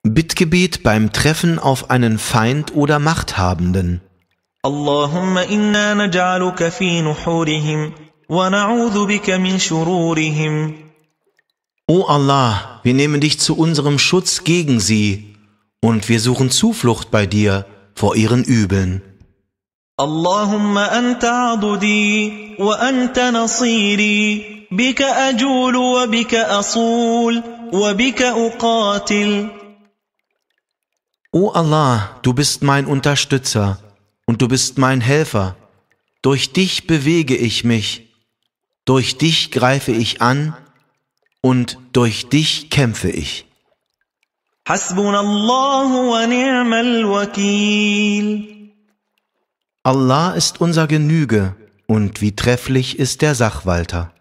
Bittgebet beim Treffen auf einen Feind oder Machthabenden. اللهم إنا نجعلك في نحورهم ونعوذ بك من شرورهم. O Allah, wir nehmen dich zu unserem Schutz gegen sie und wir suchen Zuflucht bei dir vor ihren Übeln. اللهم أنت عضدي وأنت نصيري بك أجول وبك أصول وبك أقاتل. O Allah, du bist mein Unterstützer und du bist mein Helfer. Durch dich bewege ich mich, durch dich greife ich an und durch dich kämpfe ich. حسبنا الله ونعم الوكيل. Allah ist unser Genüge und wie trefflich ist der Sachwalter.